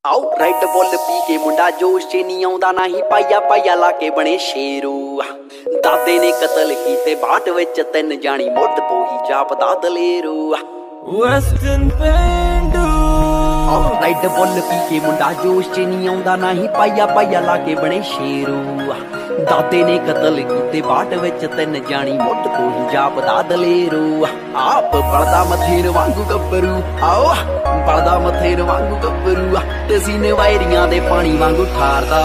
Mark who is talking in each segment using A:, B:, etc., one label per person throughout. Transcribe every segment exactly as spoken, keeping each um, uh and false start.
A: आओ right bull P के मुंडा जोश च नहीं आउंदा ना ही पाइया पाइया ला के बने शेरू। दादे ने कतल कीते बाट विच तिन जानी मुੱਢ तो ही जापदा दलेरू। वेस्टर्न पेंडू आओ राइट बुल पी के मुंडा जोश च नहीं आउंदा ना ही पाइया पाइया ला के बने शेरू। दादे ने कतल कीते बाट विच तिन जानी मुੱਢ तो ही जापदा दलेरू। आप बलदा मथेर वांगू गब्बरू आओ बलदा मथेर वांगू गब्बरू ते सीने वायरियां दे पानी वांगू ठारदा।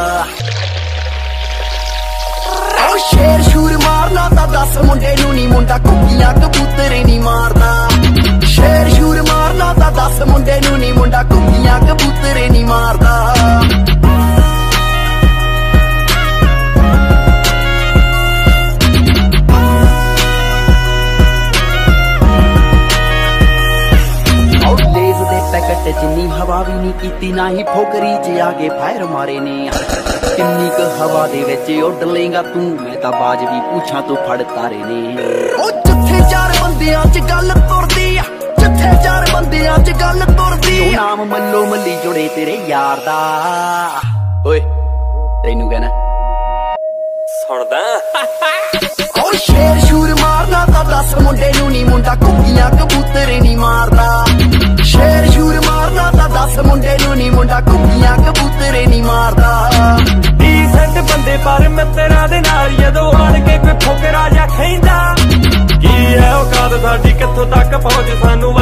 A: शेर शूर मारना ता दस मुंडे नू नी मुंडा कुक्कियां कबूतरे नी मारदा। शेर शूर मारना ता दस मुंडे नू नी मुंडा कुक्कियां कबूतरे नी मारदा। पैकेट जिन्नी हवा भी नहीं कीती ना ही फोकरी च आगे फायर मारे ने। किन्नी क हवा दे विच उड़ लेगा तू मैं तां बाज भी पूछां तू फड़ तारे ने। ओ जिथे चार बंदियां च गल तुरदी आ जिथे चार बंदियां च गल तुरदी आ नाम मल्लो मल्ली जुड़े तेरे यार दा। ओए तैनू कहना सुनदा ओ शेर शूर मारना ता दस मुंडे नू नी मुंडा कुक्कियां कबूतरे नी मारदा। शेर शूर मारना ता दस मुंडे नू नी मुंडा कुक्कियां कबूतरे नी मारदा।
B: ਡੀਸੈਂਟ ਬੰਦੇ ਪਰ ਮਿੱਤਰਾਂ ਦੇ ਨਾਲ ਜਦੋਂ ਆਣ ਕੇ ਕੋਈ ਫੁਕਰਾ ਜਾਂ ਖੈਂਦਾ ਕੀ ਐ ਔਕਾਤ ਸਾਡੀ ਕਿੱਥੋਂ ਤੱਕ ਪਹੁੰਚ ਸਾਨੂੰ